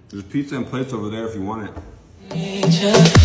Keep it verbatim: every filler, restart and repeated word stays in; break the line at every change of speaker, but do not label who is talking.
There's pizza and plates over there if you want it.